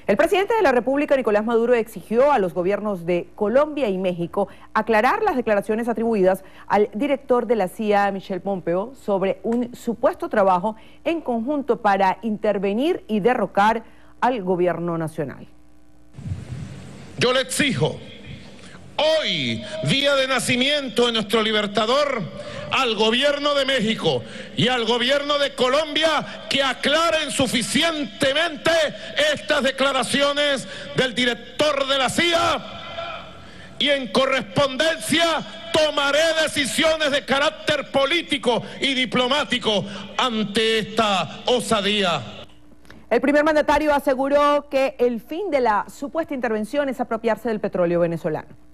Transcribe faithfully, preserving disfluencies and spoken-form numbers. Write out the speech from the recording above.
El presidente de la República, Nicolás Maduro, exigió a los gobiernos de Colombia y México aclarar las declaraciones atribuidas al director de la C I A, Michel Pompeo, sobre un supuesto trabajo en conjunto para intervenir y derrocar al gobierno nacional. Yo le exijo, hoy, día de nacimiento de nuestro libertador, al gobierno de México y al gobierno de Colombia que aclaren suficientemente estas declaraciones del director de la C I A, y en correspondencia tomaré decisiones de carácter político y diplomático ante esta osadía. El primer mandatario aseguró que el fin de la supuesta intervención es apropiarse del petróleo venezolano.